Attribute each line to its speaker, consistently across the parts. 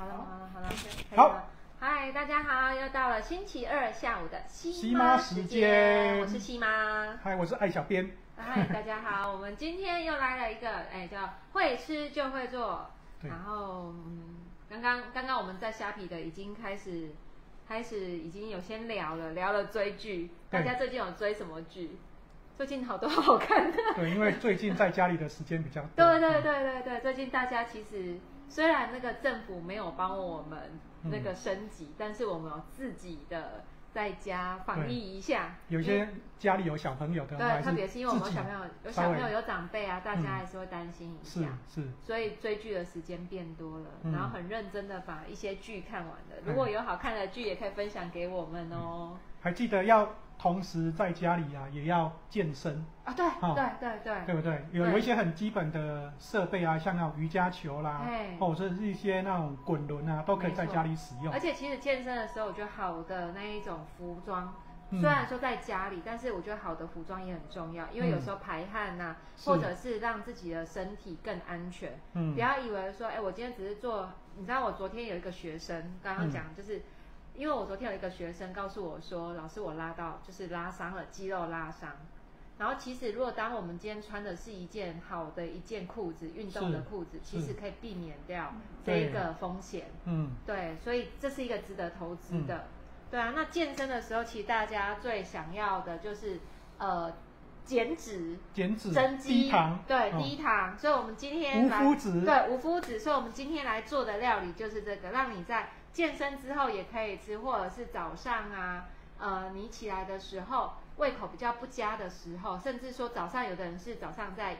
Speaker 1: 好了，好了，
Speaker 2: 好。
Speaker 1: 嗨，大家好，又到了星期二下午的
Speaker 2: 西妈时间，
Speaker 1: 我是西妈。
Speaker 2: 嗨，我是艾小编。
Speaker 1: 嗨，大家好，我们今天又来了一个，叫会吃就会做。然后，刚刚我们在虾皮的已经开始已经有先聊了追剧，大家最近有追什么剧？最近好多好看的。
Speaker 2: 对，因为最近在家里的时间比较多。
Speaker 1: 对，最近大家其实虽然那个政府没有帮我们那个升级，但是我们有自己的在家防疫一下。
Speaker 2: 有些家里有小朋友的，
Speaker 1: 对，特别是因为我们有小朋友有长辈啊，大家还是会担心一下。
Speaker 2: 是。
Speaker 1: 所以追剧的时间变多了，然后很认真的把一些剧看完了。如果有好看的剧，也可以分享给我们哦。
Speaker 2: 还记得要同时在家里啊，也要健身
Speaker 1: 啊，对
Speaker 2: 不对？有一些很基本的设备啊，像那种瑜伽球啦，或者是一些那种滚轮啊，都可以在家里使用。
Speaker 1: 而且其实健身的时候，我觉得好的那一种服装，虽然说在家里，但是我觉得好的服装也很重要，因为有时候排汗呐，或者是让自己的身体更安全。不要以为说，我今天只是做，你知道我昨天有一个学生刚刚讲，就是。因为我昨天有一个学生告诉我说，老师我拉伤了，肌肉拉伤。然后其实如果当我们今天穿的是一件好的一件裤子，运动的裤子，其实可以避免掉这个风险。对，所以这是一个值得投资的。对啊，那健身的时候，其实大家最想要的就是减脂、增肌、
Speaker 2: 低糖，
Speaker 1: 对，低糖。所以我们今天
Speaker 2: 无麸质，
Speaker 1: 对，无麸质。所以我们今天来做的料理就是这个，让你在健身之后也可以吃，或者是早上啊，你起来的时候胃口比较不佳的时候，甚至说早上有的人是早上在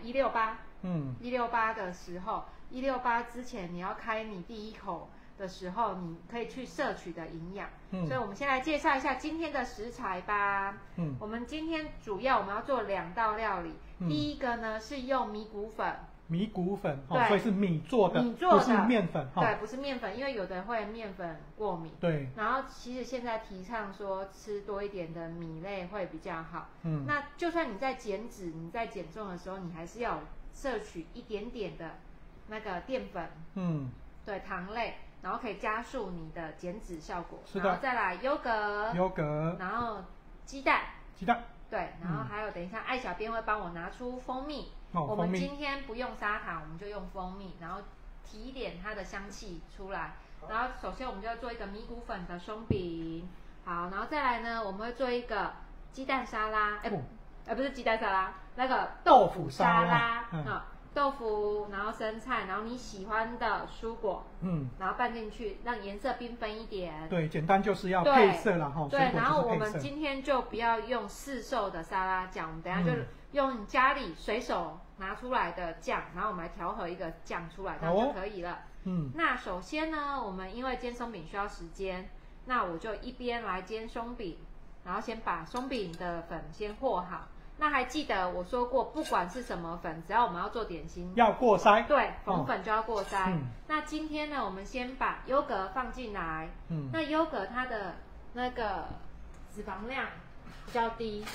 Speaker 1: 168的时候，168之前你要开你第一口的时候，你可以去摄取的营养。所以我们先来介绍一下今天的食材吧。我们今天主要我们要做2道料理，第一个呢是用米谷粉。
Speaker 2: 米谷粉，所以是米做的，不是面粉。
Speaker 1: 对，不是面粉，因为有的人会面粉过敏。
Speaker 2: 对。
Speaker 1: 然后其实现在提倡说吃多一点的米类会比较好。那就算你在减脂、你在减重的时候，你还是要摄取一点点的那个淀粉。对，糖类，然后可以加速你的减脂效果。
Speaker 2: 是的。
Speaker 1: 然后再来优格，然后鸡蛋。对，然后还有等一下艾小编会帮我拿出蜂蜜。我们今天不用砂糖，我们就用蜂蜜，然后提一点它的香气出来。然后首先我们就要做一个米谷粉的松饼，好，然后再来呢，我们会做一个鸡蛋沙拉，不是鸡蛋沙拉，那个豆腐沙拉，豆腐，然后生菜，然后你喜欢的蔬果，然后拌进去，让颜色缤纷一点。
Speaker 2: 对，简单就是要配色啦，
Speaker 1: 对，然后我们今天就不要用市售的沙拉酱，我们等一下就用家里随手拿出来的酱，然后我们来调和一个酱出来，这样就可以了。那首先呢，我们因为煎松饼需要时间，那我就一边来煎松饼，然后先把松饼的粉先和好。那还记得我说过，不管是什么粉，只要我们要做点心，
Speaker 2: 要过筛。
Speaker 1: 对，红粉就要过筛。那今天呢，我们先把优格放进来。那优格它的那个脂肪量比较低，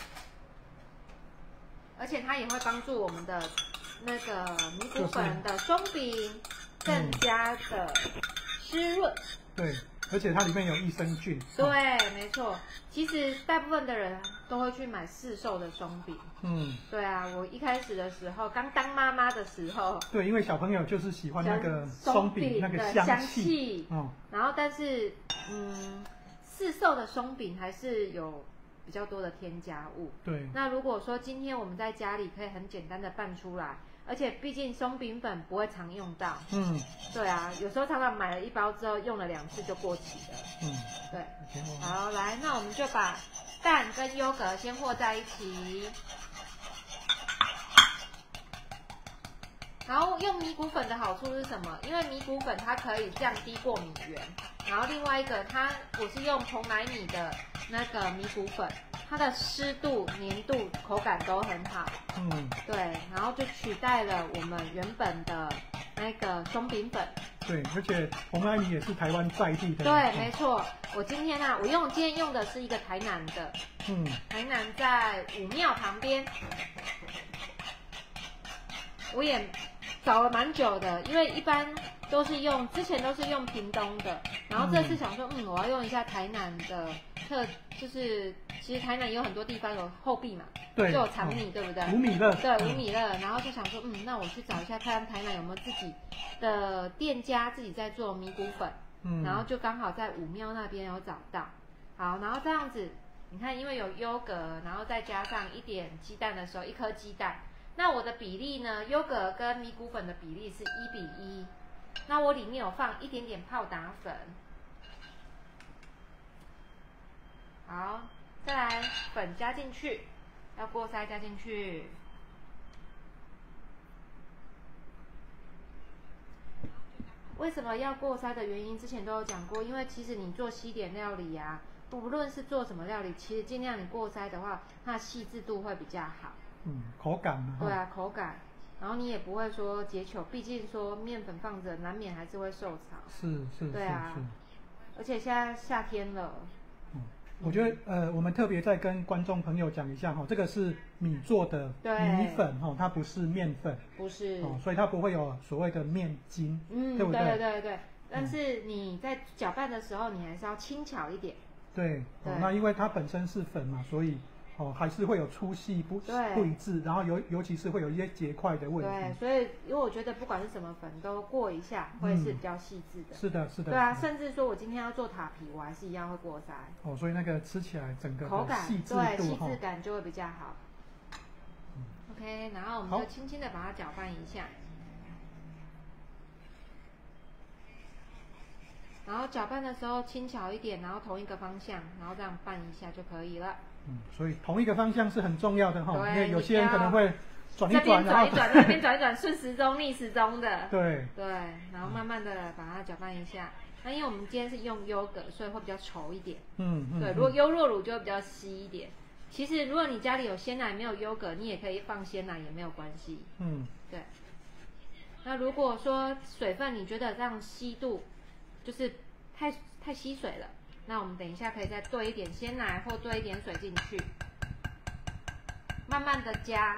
Speaker 1: 而且它也会帮助我们的那个米谷粉的松饼更加的湿润。
Speaker 2: 对。而且它里面有益生菌。
Speaker 1: 对，没错。其实大部分的人都会去买市售的松饼。对啊，我一开始的时候，刚当妈妈的时候，
Speaker 2: 对，因为小朋友就是喜欢那个松饼那个香气。
Speaker 1: 然后，但是，市售的松饼还是有比较多的添加物。
Speaker 2: 对。
Speaker 1: 那如果说今天我们在家里可以很简单的拌出来。而且毕竟松饼粉不会常用到，对啊，有时候常常买了1包之后用了2次就过期了，对。好，来，那我们就把蛋跟优格先和在一起，然后用米谷粉的好处是什么？因为米谷粉它可以降低过敏源，然后另外一个我是用蓬莱米的那个米谷粉。它的湿度、黏度、口感都很好，对，然后就取代了我们原本的那个松饼粉。
Speaker 2: 对，而且蓬莱米也是台湾在地的。
Speaker 1: 对，没错。我今天用的是一个台南的，台南在武庙旁边。我也找了蛮久的，因为一般之前都是用屏东的，然后这次想说，我要用一下台南的就是其实台南有很多地方有后壁嘛，
Speaker 2: 对，
Speaker 1: 就有长米，对不对？
Speaker 2: 五米乐，
Speaker 1: 对，五米乐，然后就想说，那我去找一下，看台南有没有自己的店家自己在做米谷粉，然后就刚好在武庙那边有找到，好，然后这样子，你看，因为有优格，然后再加上一点鸡蛋的时候，1颗鸡蛋，那我的比例呢，优格跟米谷粉的比例是1:1。那我里面有放一点点泡打粉，好，再来粉加进去，要过筛加进去，为什么要过筛的原因，之前都有讲过，因为其实你做西点料理啊，不论是做什么料理，其实尽量你过筛的话，它的细致度会比较好。
Speaker 2: 口感嘛。
Speaker 1: 对啊，口感。然后你也不会说结球，毕竟说面粉放着难免还是会受潮。
Speaker 2: 是。
Speaker 1: 对啊。而且现在夏天了。
Speaker 2: 我觉得我们特别再跟观众朋友讲一下这个是米做的米粉它不是面粉。
Speaker 1: 不是。
Speaker 2: 所以它不会有所谓的面筋。对不对？
Speaker 1: 对。但是你在搅拌的时候，你还是要轻巧一点。
Speaker 2: 对。那因为它本身是粉嘛，所以。还是会有粗细不一致，然后尤其是会有一些结块的问题。
Speaker 1: 对，所以因为我觉得不管是什么粉都过一下，会是比较细致的。
Speaker 2: 是的。
Speaker 1: 对啊，甚至说我今天要做塔皮，我还是一样会过筛。
Speaker 2: 所以那个吃起来整个
Speaker 1: 口感
Speaker 2: 细致
Speaker 1: 度细致感就会比较好。OK， 然后我们就轻轻的把它搅拌一下。然后搅拌的时候轻巧一点，然后同一个方向，然后这样拌一下就可以了。
Speaker 2: 所以同一个方向是很重要的因为有些人可能会转一转，
Speaker 1: 这边转一转，那边转一转，顺时钟逆时钟的。
Speaker 2: 对，
Speaker 1: 然后慢慢的把它搅拌一下。那因为我们今天是用优格，所以会比较稠一点。对，如果优酪乳就会比较稀一点。其实如果你家里有鲜奶没有优格，你也可以放鲜奶也没有关系。对。那如果说水分你觉得这样稀度就是太稀水了。那我们等一下可以再兑一点鲜奶或兑一点水进去，慢慢的加，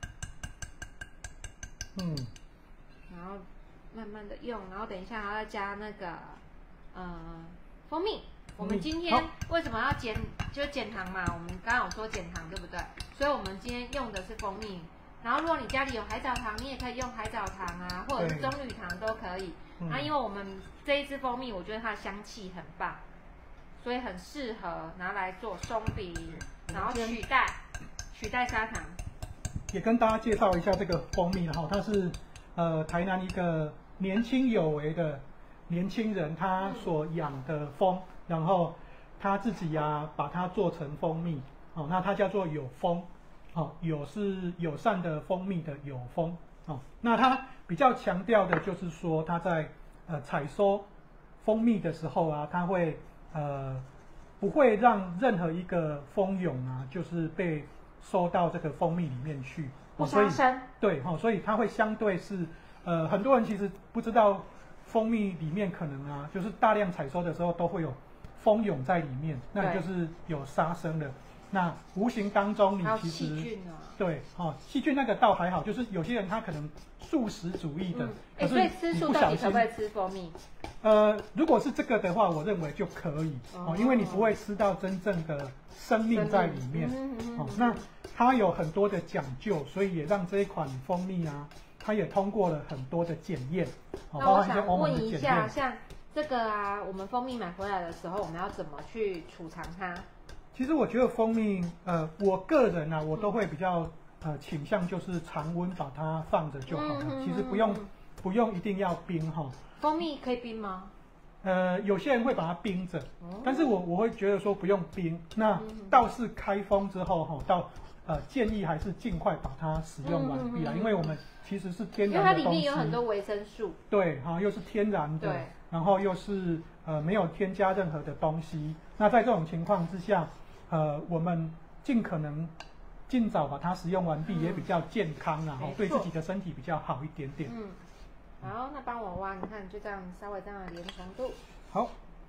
Speaker 1: 然后慢慢的用，然后等一下还要加那个蜂蜜。我们今天为什么要减糖嘛？我们刚刚有说减糖对不对？所以我们今天用的是蜂蜜。然后如果你家里有海藻糖，你也可以用海藻糖啊，或者是棕榈糖都可以。因为我们这一支蜂蜜，我觉得它的香气很棒。所以很适合拿来做松饼，然后取代砂糖。
Speaker 2: 也跟大家介绍一下这个蜂蜜它是台南一个年轻有为的年轻人他所养的蜂，然后他自己把它做成蜂蜜那它叫做有蜂有是友善的蜂蜜的有蜂那它比较强调的就是说他在采收蜂蜜的时候它会不会让任何一个蜂蛹就是被收到这个蜂蜜里面去，
Speaker 1: 不杀生。
Speaker 2: 对所以它会相对是很多人其实不知道蜂蜜里面可能就是大量采收的时候都会有蜂蛹在里面，那就是有杀生的。那无形当中你其实
Speaker 1: 细菌
Speaker 2: 对细菌那个倒还好，就是有些人他可能素食主义的，
Speaker 1: 所以吃素到底可不可以吃蜂蜜？
Speaker 2: 如果是这个的话，我认为就可以因为你不会吃到真正的生命在里面那它有很多的讲究，所以也让这一款蜂蜜它也通过了很多的检验
Speaker 1: 那我想问一下，像这个我们蜂蜜买回来的时候，我们要怎么去储藏它？
Speaker 2: 其实我觉得蜂蜜，我个人我都会比较倾向就是常温把它放着就好了。其实不用一定要冰
Speaker 1: 蜂蜜可以冰吗？
Speaker 2: 有些人会把它冰着，但是我会觉得说不用冰。那倒是开封之后建议还是尽快把它使用完毕啦，因为我们其实是天然的东西，
Speaker 1: 因为它里面有很多维生素。
Speaker 2: 对又是天然的，然后又是没有添加任何的东西。那在这种情况之下，我们尽可能尽早把它使用完毕，也比较健康对自己的身体比较好一点点。
Speaker 1: 好，那帮我挖，你看就这样稍微这样连稠度。
Speaker 2: 好，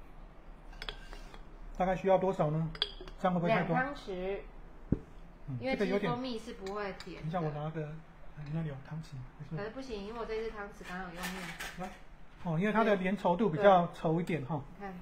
Speaker 2: 大概需要多少呢？这样会不会太多？2
Speaker 1: 汤匙。因为其实蜂蜜是不会甜。
Speaker 2: 等一下我拿个，你那里有汤匙吗？
Speaker 1: 可是不行，因为我这支汤匙刚好有用面。
Speaker 2: 来。 哦，因为它的粘稠度比较稠一点哈。
Speaker 1: 你看，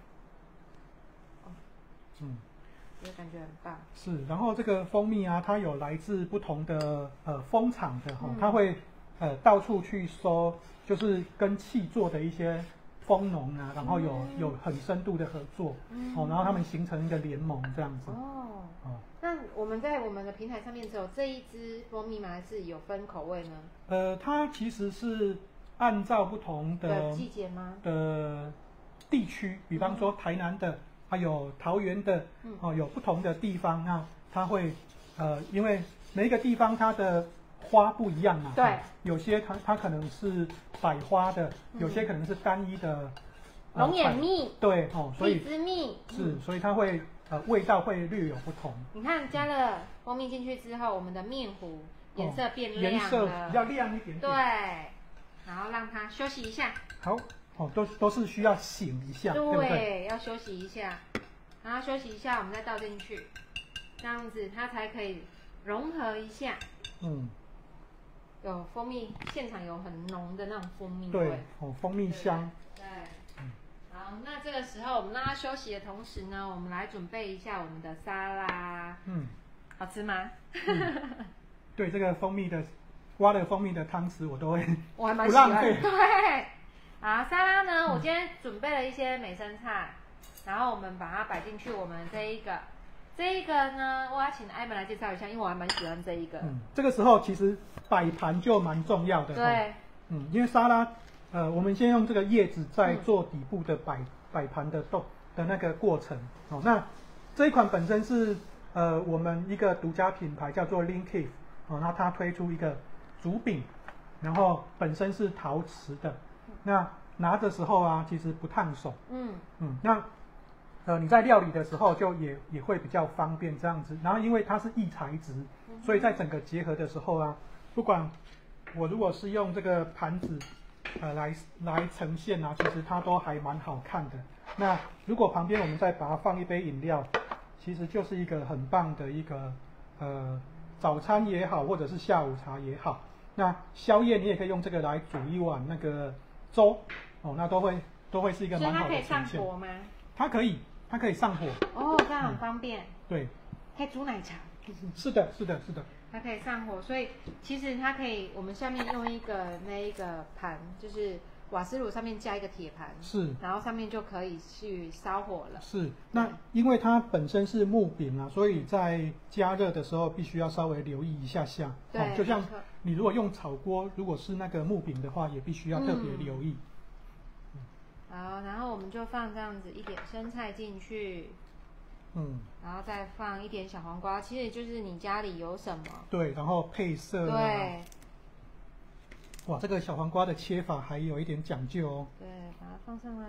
Speaker 1: 我感觉很棒。
Speaker 2: 是，然后这个蜂蜜啊，它有来自不同的蜂场的哈，它会到处去收，就是跟契作的一些蜂农啊，然后有很深度的合作，然后他们形成一个联盟这样子。
Speaker 1: 那我们在我们的平台上面只有这一支蜂蜜吗？还是有分口味呢？
Speaker 2: 它其实是按照不同的
Speaker 1: 季节吗？
Speaker 2: 的地区，比方说台南的，还有桃园的，有不同的地方，那它会因为每一个地方它的花不一样嘛，
Speaker 1: 对，
Speaker 2: 有些它可能是百花的，有些可能是单一的
Speaker 1: 龙眼蜜，
Speaker 2: 对所以
Speaker 1: 荔枝蜜
Speaker 2: 是，所以它会味道会略有不同。
Speaker 1: 你看加了蜂蜜进去之后，我们的面糊颜色变亮了，
Speaker 2: 颜色比较亮一点点。
Speaker 1: 对，然后让它休息一下。
Speaker 2: 好，都是需要醒一下，对不对？
Speaker 1: 要休息一下，然后休息一下，我们再倒进去，这样子它才可以融合一下。有蜂蜜，现场有很浓的那种蜂蜜味。
Speaker 2: 对，蜂蜜香。
Speaker 1: 对。好，那这个时候我们让它休息的同时呢，我们来准备一下我们的沙拉。好吃吗？
Speaker 2: 对，这个挖了蜂蜜的汤匙，我还蛮
Speaker 1: 喜欢。对。好，沙拉呢，我今天准备了一些美生菜，然后我们把它摆进去我们这一个呢，我要请艾文来介绍一下，因为我还蛮喜欢这一个。
Speaker 2: 这个时候其实摆盘就蛮重要的。
Speaker 1: 对。
Speaker 2: 因为沙拉，我们先用这个叶子在做底部的摆盘的那个过程。那这一款本身是我们一个独家品牌叫做 Linkif，那它推出一个竹饼，然后本身是陶瓷的，那拿的时候啊，其实不烫手。那你在料理的时候就也会比较方便这样子。然后因为它是异材质，所以在整个结合的时候啊，不管我如果是用这个盘子来呈现啊，其实它都还蛮好看的。那如果旁边我们再把它放一杯饮料，其实就是一个很棒的一个早餐也好，或者是下午茶也好。那宵夜你也可以用这个来煮一碗那个粥，那都会是一个蛮好的呈现。所以
Speaker 1: 它可以上火吗？
Speaker 2: 它可以上火。
Speaker 1: 这样很方便。
Speaker 2: 对。
Speaker 1: 可以煮奶茶。
Speaker 2: 是的。
Speaker 1: 它可以上火，所以其实它可以，我们下面用一个盘，就是瓦斯炉上面加一个铁盘，
Speaker 2: 是，
Speaker 1: 然后上面就可以去烧火了。
Speaker 2: 是，那因为它本身是木饼啊，所以在加热的时候必须要稍微留意一下。
Speaker 1: 对，
Speaker 2: 就像你如果用炒锅，如果是那个木饼的话，也必须要特别留意。
Speaker 1: 好，然后我们就放这样子一点生菜进去。然后再放一点小黄瓜，其实就是你家里有什么。对，
Speaker 2: 然后配色。
Speaker 1: 对。
Speaker 2: 哇，这个小黄瓜的切法还有一点讲究哦。
Speaker 1: 对，把它放上来。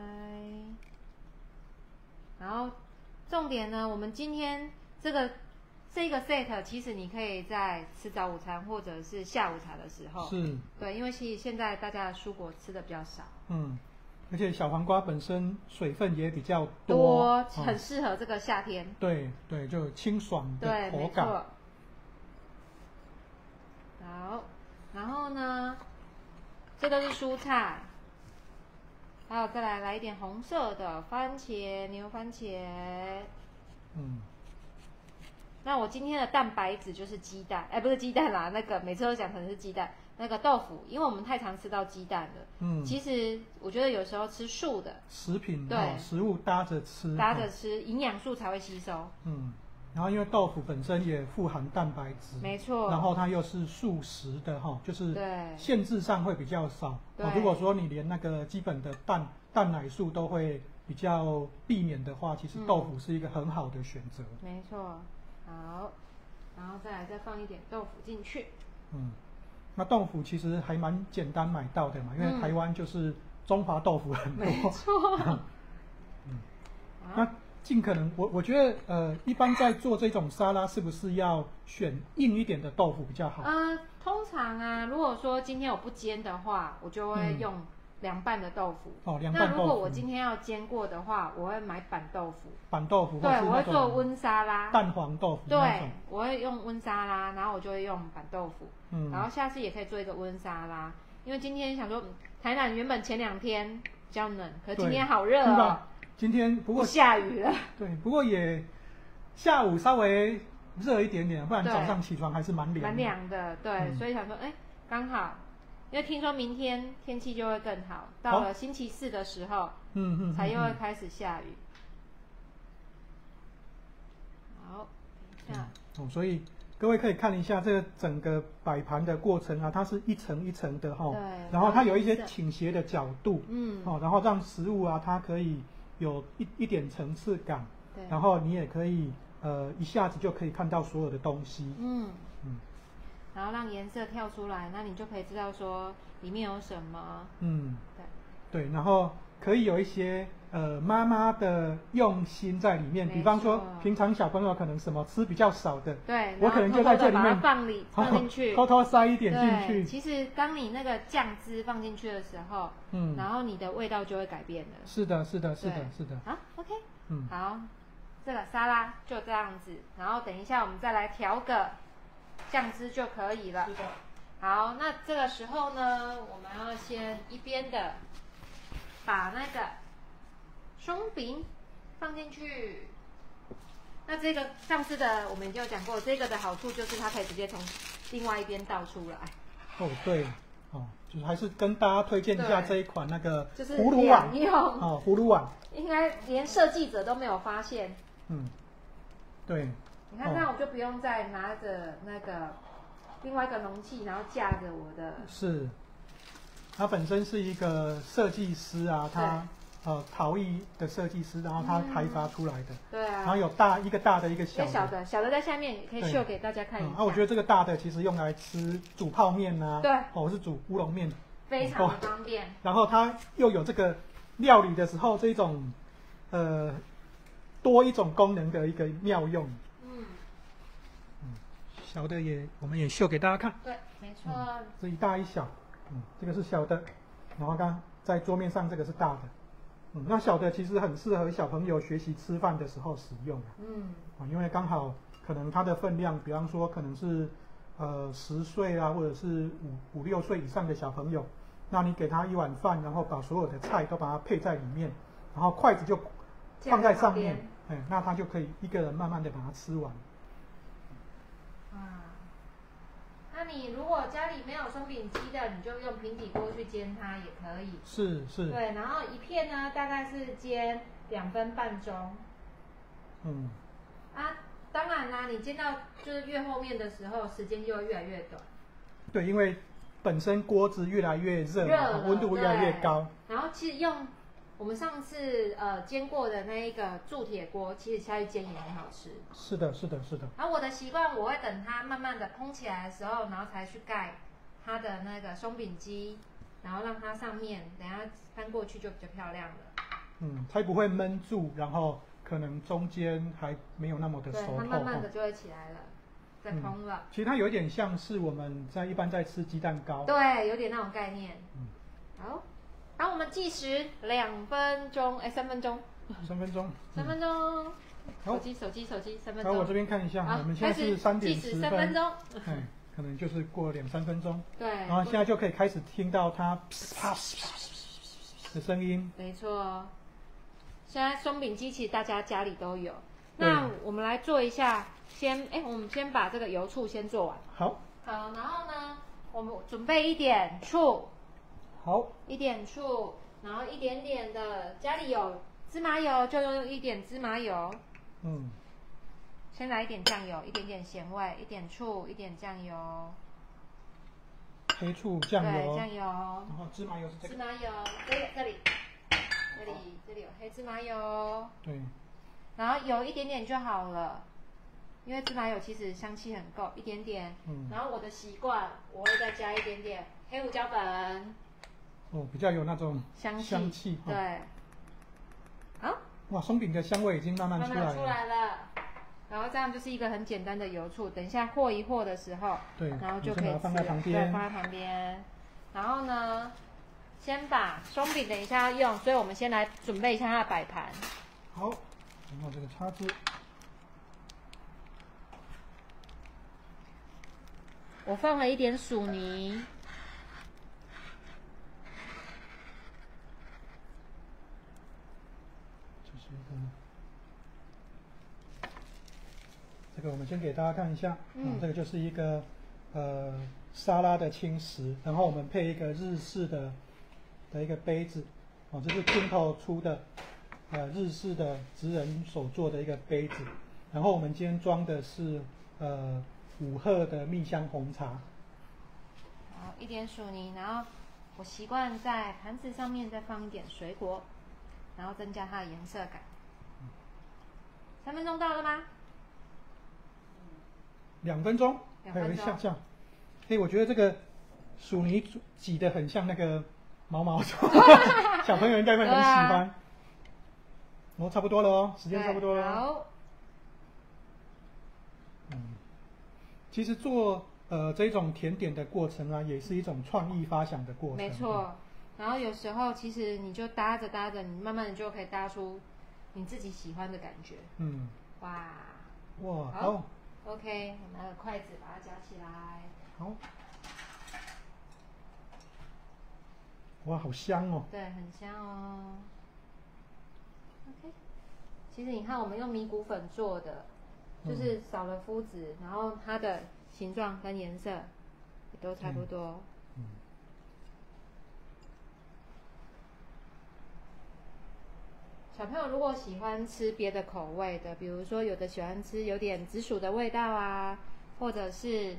Speaker 1: 然后重点呢，我们今天这个 set， 其实你可以在吃早午餐或者是下午茶的时候。
Speaker 2: 是。对，
Speaker 1: 因为其实现在大家的蔬果吃的比较少。
Speaker 2: 而且小黄瓜本身水分也比较多，
Speaker 1: 很适合这个夏天。
Speaker 2: 对，就清爽的口感。
Speaker 1: 没错。好，然后呢，这个是蔬菜，还有再来一点红色的番茄，牛番茄。那我今天的蛋白质就是鸡蛋，不是鸡蛋啦，那个每次都讲成是鸡蛋。那个豆腐，因为我们太常吃到鸡蛋了。其实我觉得有时候吃素的
Speaker 2: 食品，
Speaker 1: 对，
Speaker 2: 食物搭着吃，
Speaker 1: 营养素才会吸收。
Speaker 2: 然后因为豆腐本身也富含蛋白质，
Speaker 1: 没错。
Speaker 2: 然后它又是素食的就是限制上会比较少。如果说你连那个基本的蛋奶素都会比较避免的话，其实豆腐是一个很好的选择。
Speaker 1: 没错。好，然后再放一点豆腐进去。
Speaker 2: 那豆腐其实还蛮简单买到的嘛，因为台湾就是中华豆腐很多。
Speaker 1: 没错。
Speaker 2: 那尽可能，我觉得一般在做这种沙拉，是不是要选硬一点的豆腐比较好？
Speaker 1: 通常啊，如果说今天我不煎的话，我就会用凉拌的豆腐。
Speaker 2: 凉拌豆腐。
Speaker 1: 那如果我今天要煎过的话，我会买板豆腐。
Speaker 2: 板豆腐。
Speaker 1: 对，我会做温沙拉。
Speaker 2: 蛋黄豆腐。
Speaker 1: 对，我会用温沙拉，然后我就会用板豆腐。然后下次也可以做一个温沙拉，因为今天想说，台南原本前2天比较冷，可今天好热哦。
Speaker 2: 今天不过
Speaker 1: 下雨了。
Speaker 2: 对，不过也下午稍微热一点点，不然早上起床还是蛮凉。
Speaker 1: 蛮凉的，对，所以想说，哎，刚好，因为听说明天天气就会更好，到了星期4的时候，才又会开始下雨。好，等一下。
Speaker 2: 所以各位可以看一下这个整个摆盘的过程啊，它是一层一层的哈，然后它有一些倾斜的角度，然后让食物啊它可以有一点层次感，然后你也可以一下子就可以看到所有的东西，
Speaker 1: 然后让颜色跳出来，那你就可以知道说里面有什么，
Speaker 2: 对，然后可以有一些妈妈的用心在里面，比方说平常小朋友可能什么吃比较少的，
Speaker 1: 对，
Speaker 2: 我可能就在这里面
Speaker 1: 放进去，
Speaker 2: 偷偷塞一点进去。
Speaker 1: 其实当你那个酱汁放进去的时候，然后你的味道就会改变了。
Speaker 2: 是的。
Speaker 1: 好 ，OK，好，这个沙拉就这样子，然后等一下我们再来调个酱汁就可以了。
Speaker 2: 是的。
Speaker 1: 好，那这个时候呢，我们要先一边的把那个松饼放进去。那这个上次的我们已经有讲过，这个的好处就是它可以直接从另外一边倒出来。
Speaker 2: 对，就是还是跟大家推荐一下这一款那个
Speaker 1: 就是
Speaker 2: 葫芦碗葫芦碗，
Speaker 1: 应该连设计者都没有发现。
Speaker 2: 对。
Speaker 1: 你看，那我就不用再拿着那个另外一个容器，然后架着我的。
Speaker 2: 是，他本身是一个设计师啊，他陶艺的设计师，然后他开发出来的。
Speaker 1: 对啊。
Speaker 2: 然后有一个大的，一个小的。
Speaker 1: 小的在下面，可以秀给大家看一下。
Speaker 2: 我觉得这个大的其实用来吃煮泡面啊，
Speaker 1: 对，
Speaker 2: 或是煮乌龙面，
Speaker 1: 非常的方便。
Speaker 2: 然后它又有这个料理的时候这种多一种功能的一个妙用。小的我们也秀给大家看。
Speaker 1: 对，没错。
Speaker 2: 这一大一小，这个是小的，然后刚刚在桌面上这个是大的，那小的其实很适合小朋友学习吃饭的时候使用因为刚好可能它的分量，比方说可能是10岁啊，或者是5、6岁以上的小朋友，那你给他一碗饭，然后把所有的菜都把它配在里面，然后筷子就放在上面，那他就可以一个人慢慢的把它吃完。
Speaker 1: 那你如果家里没有松饼机的，你就用平底锅去煎它也可以。
Speaker 2: 是。
Speaker 1: 对，然后一片呢大概是煎2分半钟。当然啦，你煎到就是越后面的时候，时间就会越来越短。
Speaker 2: 对，因为本身锅子越来越热，温度越来越高。
Speaker 1: 然后其实用我们上次煎过的那一个铸铁锅，其实下去煎也很好吃。
Speaker 2: 是的。
Speaker 1: 然后我的习惯，我会等它慢慢的蓬起来的时候，然后才去盖它的那个松饼机，然后让它上面等一下翻过去就比较漂亮了。
Speaker 2: 它不会闷住，然后可能中间还没有那么的熟透。
Speaker 1: 对，它慢慢的就会起来了，再蓬了。
Speaker 2: 其实它有一点像是我们一般在吃鸡蛋糕。
Speaker 1: 对，有点那种概念。好。然后我们计时2分钟，3分钟。
Speaker 2: 3分钟。
Speaker 1: 3分钟。手机，3分钟。
Speaker 2: 好，我这边看一下，我们现在是3点10分。
Speaker 1: 3分钟。
Speaker 2: 可能就是过2、3分钟。
Speaker 1: 对。
Speaker 2: 然后现在就可以开始听到它啪的声音。
Speaker 1: 没错。现在松饼机其实大家家里都有。那我们来做一下，我们先把这个油醋先做完。
Speaker 2: 好，
Speaker 1: 然后呢，我们准备一点醋。
Speaker 2: 好，
Speaker 1: 一点醋，然后一点点的，家里有芝麻油就用一点芝麻油。先来一点酱油，一点点咸味，一点醋，一点酱油。
Speaker 2: 黑醋酱油。
Speaker 1: 对，酱油。
Speaker 2: 然后芝麻油是这个。
Speaker 1: 芝麻油，这里有黑芝麻油。
Speaker 2: 对。
Speaker 1: 然后油一点点就好了，因为芝麻油其实香气很够，一点点。然后我的习惯，我会再加一点点黑胡椒粉。
Speaker 2: 比较有那种
Speaker 1: 香
Speaker 2: 气。
Speaker 1: 对。好。
Speaker 2: 哇，松饼的香味已经慢慢出来了。
Speaker 1: 然后这样就是一个很简单的油醋，等一下和一和的时候，
Speaker 2: 对，
Speaker 1: 然后就可以吃了。
Speaker 2: 放在旁边。
Speaker 1: 对，放在旁边。然后呢，先把松饼等一下要用，所以我们先来准备一下它的摆盘。
Speaker 2: 好，然后这个叉子。
Speaker 1: 我放了一点薯泥。
Speaker 2: 这个我们先给大家看一下，这个就是一个沙拉的轻食，然后我们配一个日式的一个杯子，这是 Kinto 出的日式的职人手做的一个杯子，然后我们今天装的是5赫的蜜香红茶，
Speaker 1: 好，一点薯泥，然后我习惯在盘子上面再放一点水果，然后增加它的颜色感。3分钟到了吗
Speaker 2: ？2分钟，
Speaker 1: 2
Speaker 2: 还有
Speaker 1: 分钟。
Speaker 2: 一下。我觉得这个薯泥挤得很像那个毛毛虫，小朋友应该会很喜欢。差不多了哦，时间差不多了。
Speaker 1: 好。
Speaker 2: 其实做这种甜点的过程啊，也是一种创意发想的过程。
Speaker 1: 没错。然后有时候其实你就搭着搭着，你慢慢的就可以搭出你自己喜欢的感觉。哇。
Speaker 2: 好。
Speaker 1: OK， 我拿个筷子把它夹起来。
Speaker 2: 好。哇，好香哦。
Speaker 1: 对，很香哦。OK。其实你看，我们用米谷粉做的，就是少了麸质，然后它的形状跟颜色也都差不多。小朋友如果喜欢吃别的口味的，比如说有的喜欢吃有点紫薯的味道啊，或者是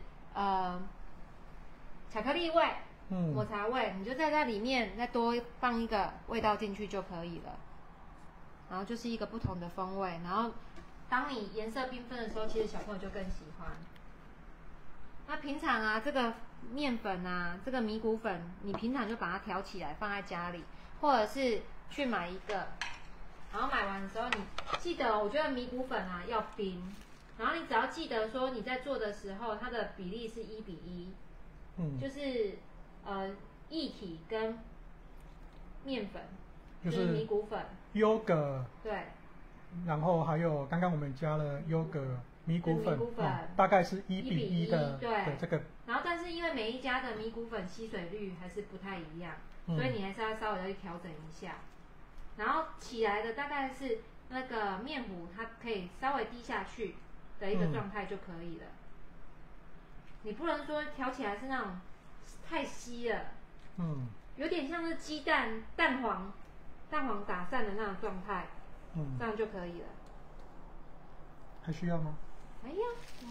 Speaker 1: 巧克力味、抹茶味，你就在里面再多放一个味道进去就可以了。然后就是一个不同的风味，然后当你颜色缤纷的时候，其实小朋友就更喜欢。那平常啊，这个面粉啊，这个米谷粉，你平常就把它调起来放在家里，或者是去买一个，然后买完的时候，你记得，我觉得米谷粉啊要冰，然后你只要记得说你在做的时候，它的比例是1:1，就是液体跟面粉。就是米谷粉、
Speaker 2: yogurt，
Speaker 1: 对，
Speaker 2: 然后还有刚刚我们加了 yogurt 米谷粉，大概是1:1的，对这个。
Speaker 1: 然后但是因为每一家的米谷粉吸水率还是不太一样，所以你还是要稍微的去调整一下。然后起来的大概是那个面糊，它可以稍微低下去的一个状态就可以了。你不能说调起来是那种太稀了，有点像是鸡蛋蛋黄打散的那种状态，这样就可以了。
Speaker 2: 还需要吗？
Speaker 1: 哎呀，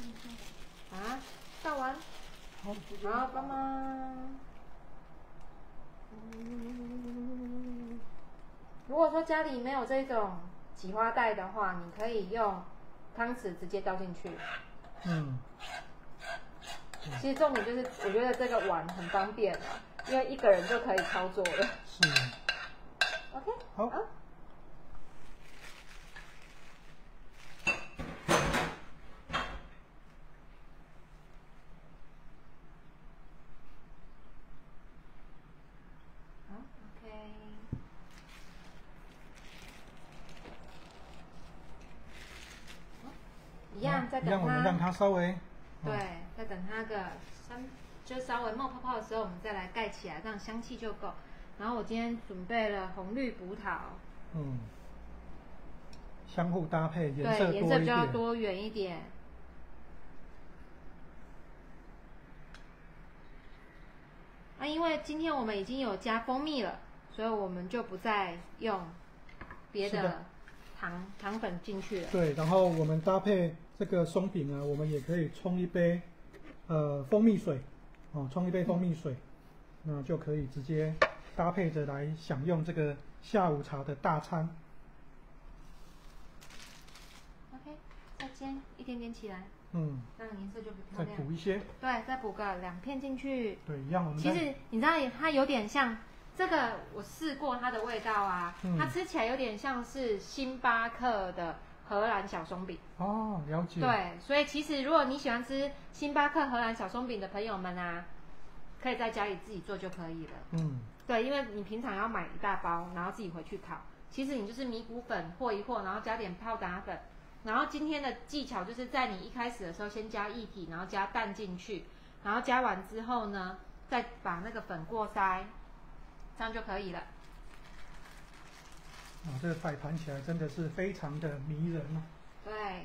Speaker 1: 倒完，好，帮忙。如果说家里没有这种挤花袋的话，你可以用汤匙直接倒进去。其实重点就是，我觉得这个碗很方便了，因为一个人就可以操作了。
Speaker 2: 是。
Speaker 1: OK，
Speaker 2: 好。
Speaker 1: 一样，再等它。
Speaker 2: 我们让它稍微。
Speaker 1: 对，再等它个就稍微冒泡泡的时候，我们再来盖起来，这样香气就够。然后我今天准备了红绿葡萄。
Speaker 2: 相互搭配，颜色
Speaker 1: 比较多元一点。因为今天我们已经有加蜂蜜了，所以我们就不再用别的糖粉进去了。
Speaker 2: 对，然后我们搭配这个松饼啊，我们也可以冲一杯蜂蜜水，冲一杯蜂蜜水，那就可以直接搭配着来享用这个下午茶的大餐。
Speaker 1: OK， 再煎一点点起来，这样颜色就不漂亮。
Speaker 2: 再补一些，
Speaker 1: 对，再补个2片进去。
Speaker 2: 对，一样。
Speaker 1: 其实你知道它有点像这个，我试过它的味道啊，它吃起来有点像是星巴克的荷兰小松饼。
Speaker 2: 了解。
Speaker 1: 对，所以其实如果你喜欢吃星巴克荷兰小松饼的朋友们啊，可以在家里自己做就可以了。对，因为你平常要买一大包，然后自己回去烤。其实你就是米谷粉和一和，然后加点泡打粉。然后今天的技巧就是在你一开始的时候先加液体，然后加蛋进去，然后加完之后呢，再把那个粉过筛，这样就可以了。
Speaker 2: 这个摆盘起来真的是非常的迷人哦。
Speaker 1: 对。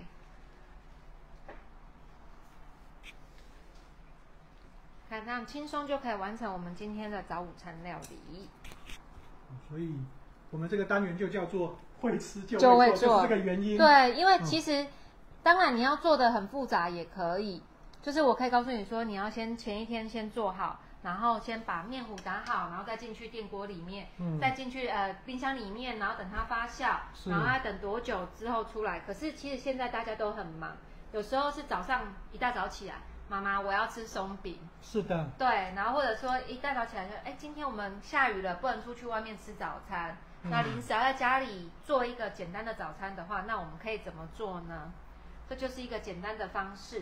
Speaker 1: 看，这样轻松就可以完成我们今天的早午餐料理。
Speaker 2: 所以，我们这个单元就叫做会吃就会做，就是这个原因。
Speaker 1: 对，因为其实，当然你要做的很复杂也可以，就是我可以告诉你说，你要前一天先做好，然后先把面糊打好，然后再进去电锅里面，再进去冰箱里面，然后等它发酵，然后要等多久之后出来。可是其实现在大家都很忙，有时候是早上一大早起来。妈妈，我要吃松饼。
Speaker 2: 是的。
Speaker 1: 对，然后或者说一大早起来就，今天我们下雨了，不能出去外面吃早餐。那临时要在家里做一个简单的早餐的话，那我们可以怎么做呢？这就是一个简单的方式。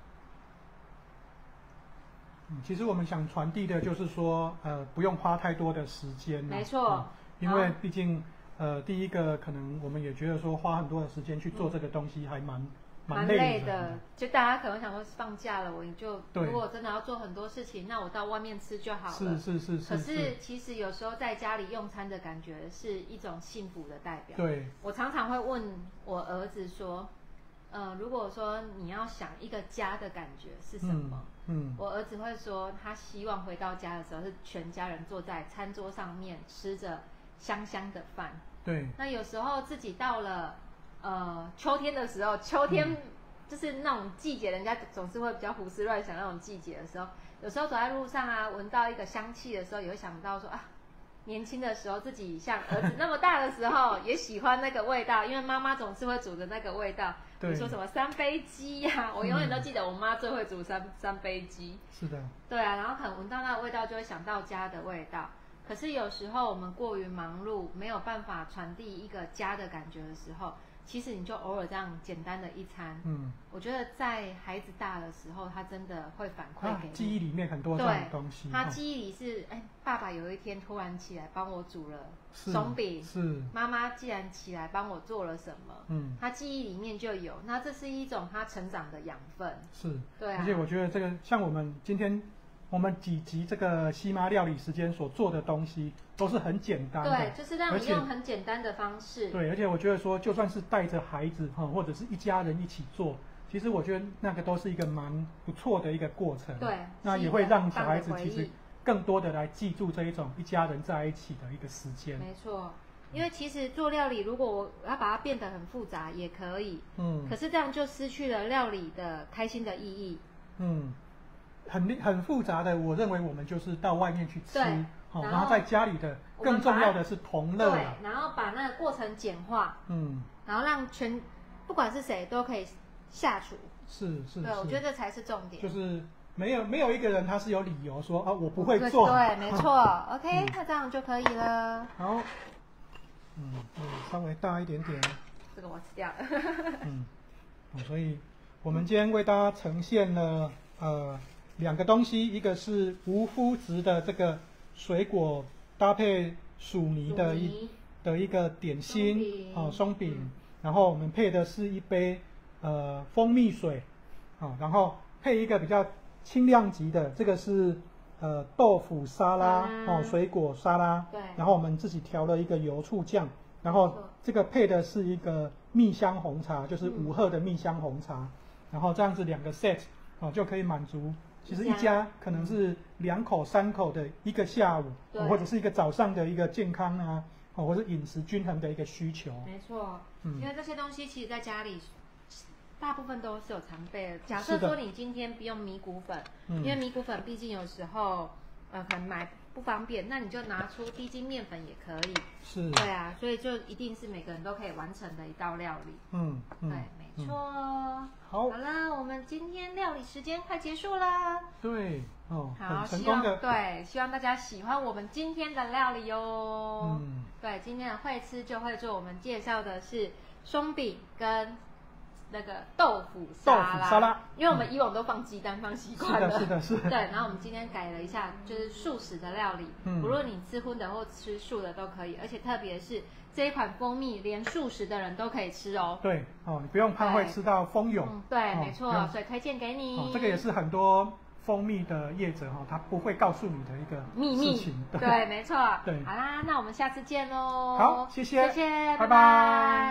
Speaker 2: 其实我们想传递的就是说，不用花太多的时间。
Speaker 1: 没错。
Speaker 2: 因为毕竟，第一个可能我们也觉得说花很多的时间去做这个东西还蛮累的，
Speaker 1: 就大家可能想说放假了，我就如果真的要做很多事情，那我到外面吃就好了。是。可是其实有时候在家里用餐的感觉是一种幸福的代表。
Speaker 2: 对。
Speaker 1: 我常常会问我儿子说，如果说你要想一个家的感觉是什么？我儿子会说，他希望回到家的时候是全家人坐在餐桌上面吃着香香的饭。
Speaker 2: 对。
Speaker 1: 那有时候自己到了。秋天的时候，秋天就是那种季节，人家总是会比较胡思乱想那种季节的时候，有时候走在路上啊，闻到一个香气的时候，也会想到说啊，年轻的时候自己像儿子那么大的时候，也喜欢那个味道，因为妈妈总是会煮的那个味道。比如说什么三杯鸡呀，我永远都记得我妈最会煮三杯鸡。
Speaker 2: 是的。
Speaker 1: 对啊，然后可能闻到那个味道，就会想到家的味道。可是有时候我们过于忙碌，没有办法传递一个家的感觉的时候。其实你就偶尔这样简单的一餐，我觉得在孩子大的时候，他真的会反馈给你。
Speaker 2: 记忆里面很多这种东西。
Speaker 1: 他记忆里是，爸爸有一天突然起来帮我煮了松饼，
Speaker 2: 是
Speaker 1: 妈妈既然起来帮我做了什么，他记忆里面就有。那这是一种他成长的养分。
Speaker 2: 是，
Speaker 1: 对啊。
Speaker 2: 而且我觉得这个像我们今天。我们几集这个西妈料理时间所做的东西都是很简单的，
Speaker 1: 对，就是让你用很简单的方式。
Speaker 2: 对，而且我觉得说，就算是带着孩子或者是一家人一起做，其实我觉得那个都是一个蛮不错的一个过程。
Speaker 1: 对，
Speaker 2: 那也会让小孩子其实更多的来记住这一种一家人在一起的一个时间。
Speaker 1: 没错，因为其实做料理，如果我要把它变得很复杂也可以，可是这样就失去了料理的开心的意义。
Speaker 2: 很复杂的，我认为我们就是到外面去吃，然后在家里的更重要的是同乐。
Speaker 1: 对，然后把那个过程简化，然后让不管是谁都可以下厨。
Speaker 2: 是。
Speaker 1: 对，我觉得这才是重点。
Speaker 2: 就是没有一个人他是有理由说我不会做。
Speaker 1: 对，没错。OK，那这样就可以了。
Speaker 2: 好，稍微大一点点。
Speaker 1: 这个我吃掉了。
Speaker 2: 所以我们今天为大家呈现了2个东西，一个是无麸质的这个水果搭配薯泥的一个点心松饼，然后我们配的是一杯蜂蜜水，然后配一个比较轻量级的，这个是豆腐沙拉水果沙拉，
Speaker 1: 对，
Speaker 2: 然后我们自己调了一个油醋酱，然后这个配的是一个蜜香红茶，就是5鹤的蜜香红茶，然后这样子2个 set 就可以满足。其实一家可能是2口3口的一个下午，或者是一个早上的一个健康啊，或者饮食均衡的一个需求。
Speaker 1: 没错，因为这些东西其实在家里大部分都是有常备的。假设说你今天不用米谷粉，因为米谷粉毕竟有时候可能买不方便，那你就拿出低筋面粉也可以。
Speaker 2: 是。
Speaker 1: 对啊，所以就一定是每个人都可以完成的一道料理。对，没错。好了，我们今天料理时间快结束了。
Speaker 2: 对，
Speaker 1: 好，
Speaker 2: 很成功的。
Speaker 1: 对，希望大家喜欢我们今天的料理哦。对，今天的会吃就会做，我们介绍的是松饼跟那个豆腐沙拉，因为我们以往都放鸡蛋放习惯了。
Speaker 2: 是的。
Speaker 1: 对，然后我们今天改了一下，就是素食的料理，无论你吃荤的或吃素的都可以，而且特别是这一款蜂蜜，连素食的人都可以吃哦。
Speaker 2: 对，你不用怕会吃到蜂蛹。
Speaker 1: 对，没错，所以推荐给你。
Speaker 2: 这个也是很多蜂蜜的业者哈，他不会告诉你的一个
Speaker 1: 秘密。
Speaker 2: 事情。
Speaker 1: 对，没错。
Speaker 2: 对，
Speaker 1: 好啦，那我们下次见喽。
Speaker 2: 好，谢谢，
Speaker 1: 谢谢，
Speaker 2: 拜拜。